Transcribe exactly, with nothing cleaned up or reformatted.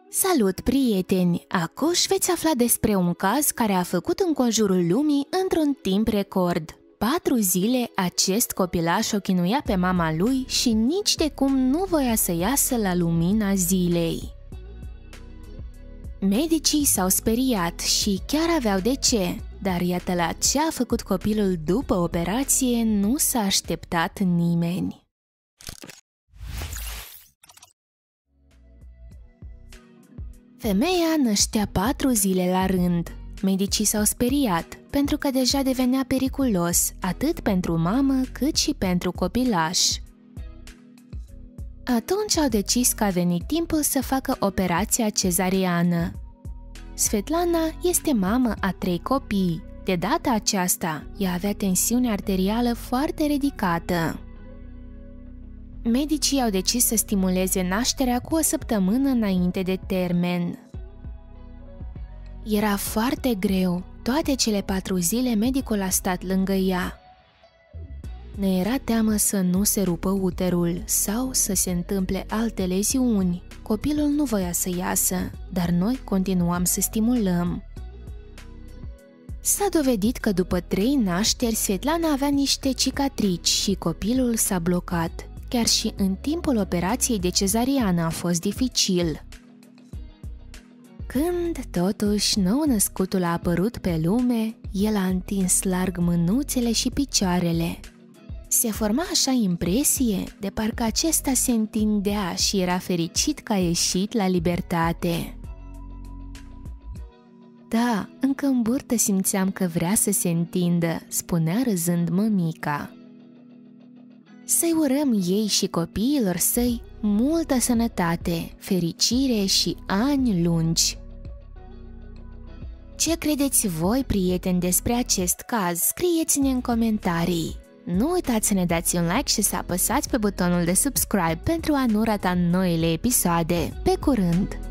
Salut, prieteni! Acuși veți afla despre un caz care a făcut înconjurul lumii într-un timp record. Patru zile acest copilaș o chinuia pe mama lui și nici de cum nu voia să iasă la lumina zilei. Medicii s-au speriat și chiar aveau de ce, dar iată la ce a făcut copilul după operație nu s-a așteptat nimeni. Femeia năștea patru zile la rând. Medicii s-au speriat, pentru că deja devenea periculos, atât pentru mamă cât și pentru copilaș. Atunci au decis că a venit timpul să facă operația cezariană. Svetlana este mamă a trei copii. De data aceasta, ea avea tensiune arterială foarte ridicată. Medicii au decis să stimuleze nașterea cu o săptămână înainte de termen. Era foarte greu. Toate cele patru zile medicul a stat lângă ea. Ne era teamă să nu se rupă uterul sau să se întâmple alte leziuni. Copilul nu voia să iasă, dar noi continuam să stimulăm. S-a dovedit că după trei nașteri, Svetlana avea niște cicatrici și copilul s-a blocat. Chiar și în timpul operației de cezariană a fost dificil. Când, totuși, nou-născutul a apărut pe lume, el a întins larg mânuțele și picioarele. Se forma așa impresie de parcă acesta se întindea și era fericit că a ieșit la libertate. Da, încă în burtă simțeam că vrea să se întindă, spunea râzând mămica. Să-i urăm ei și copiilor săi multă sănătate, fericire și ani lungi. Ce credeți voi, prieteni, despre acest caz? Scrieți-ne în comentarii. Nu uitați să ne dați un like și să apăsați pe butonul de subscribe pentru a nu rata noile episoade. Pe curând!